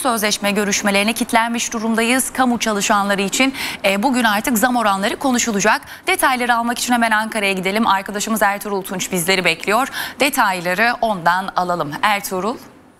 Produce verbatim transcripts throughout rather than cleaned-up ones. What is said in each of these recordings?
sözleşme görüşmelerine kilitlenmiş durumdayız. Kamu çalışanları için e, bugün artık zam oranları konuşulacak. Detayları almak için hemen Ankara'ya gidelim. Arkadaşımız Ertuğrul Tunç bizleri bekliyor. Detayları ondan alalım. Ertuğrul.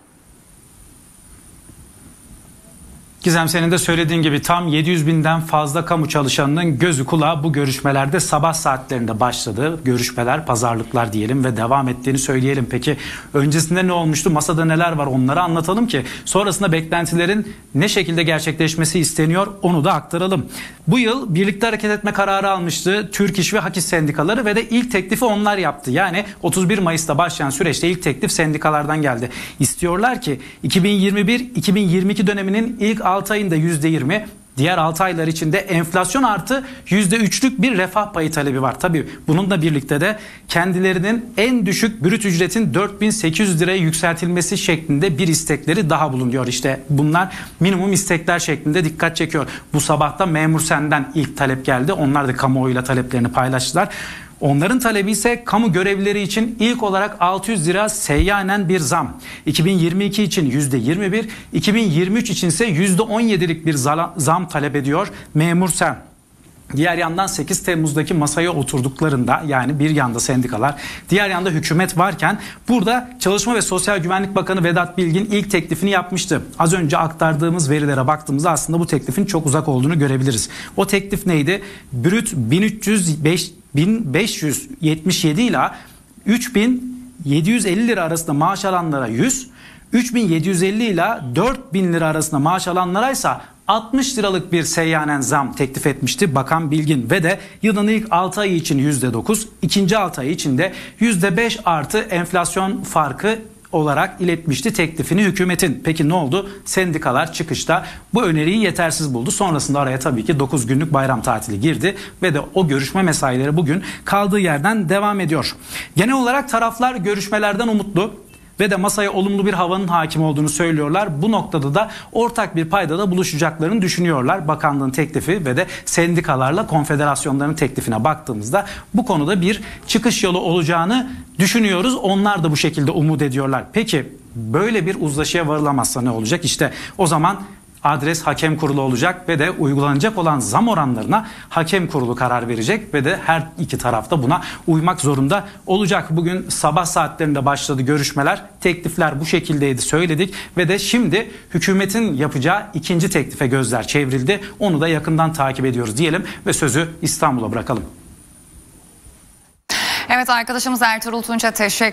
Gizem, senin de söylediğin gibi tam yedi yüz binden fazla kamu çalışanının gözü kulağı bu görüşmelerde sabah saatlerinde başladı. Görüşmeler, pazarlıklar diyelim ve devam ettiğini söyleyelim. Peki öncesinde ne olmuştu? Masada neler var? Onları anlatalım ki sonrasında beklentilerin ne şekilde gerçekleşmesi isteniyor onu da aktaralım. Bu yıl birlikte hareket etme kararı almıştı Türk İş ve Hak İş sendikaları ve de ilk teklifi onlar yaptı. Yani otuz bir Mayıs'ta başlayan süreçte ilk teklif sendikalardan geldi. İstiyorlar ki iki bin yirmi bir iki bin yirmi iki döneminin ilk altı ayında yüzde yirmi, diğer altı aylar içinde enflasyon artı yüzde üçlük bir refah payı talebi var. Tabii bununla birlikte de kendilerinin en düşük brüt ücretin dört bin sekiz yüz liraya yükseltilmesi şeklinde bir istekleri daha bulunuyor. İşte bunlar minimum istekler şeklinde dikkat çekiyor. Bu sabahta Memur Sen'den ilk talep geldi. Onlar da kamuoyuyla taleplerini paylaştılar. Onların talebi ise kamu görevlileri için ilk olarak altı yüz lira seyyanen bir zam. iki bin yirmi iki için yüzde yirmi bir, iki bin yirmi üç için ise yüzde on yedilik bir zam talep ediyor Memur Sen. Diğer yandan sekiz Temmuz'daki masaya oturduklarında, yani bir yanda sendikalar, diğer yanda hükümet varken burada Çalışma ve Sosyal Güvenlik Bakanı Vedat Bilgin ilk teklifini yapmıştı. Az önce aktardığımız verilere baktığımızda aslında bu teklifin çok uzak olduğunu görebiliriz. O teklif neydi? Brüt bin üç yüz beş bin beş yüz yetmiş yedi ile üç bin yedi yüz elli lira arasında maaş alanlara yüz, üç bin yedi yüz elli ile dört bin lira arasında maaş alanlara ise altmış liralık bir seyyanen zam teklif etmişti Bakan Bilgin ve de yılın ilk altı ayı için yüzde dokuz, ikinci altı ayı için de yüzde beş artı enflasyon farkı olarak iletmişti teklifini hükümetin. Peki ne oldu? Sendikalar çıkışta bu öneriyi yetersiz buldu. Sonrasında araya tabii ki dokuz günlük bayram tatili girdi ve de o görüşme mesaileri bugün kaldığı yerden devam ediyor. Genel olarak taraflar görüşmelerden umutlu ve de masaya olumlu bir havanın hakim olduğunu söylüyorlar. Bu noktada da ortak bir paydada buluşacaklarını düşünüyorlar. Bakanlığın teklifi ve de sendikalarla konfederasyonların teklifine baktığımızda bu konuda bir çıkış yolu olacağını düşünüyoruz. Onlar da bu şekilde umut ediyorlar. Peki böyle bir uzlaşıya varılamazsa ne olacak? İşte o zaman adres hakem kurulu olacak ve de uygulanacak olan zam oranlarına hakem kurulu karar verecek ve de her iki tarafta buna uymak zorunda olacak. Bugün sabah saatlerinde başladı görüşmeler. Teklifler bu şekildeydi, söyledik ve de şimdi hükümetin yapacağı ikinci teklife gözler çevrildi. Onu da yakından takip ediyoruz diyelim ve sözü İstanbul'a bırakalım. Evet, arkadaşımız Ertuğrul Tunç'a teşekkür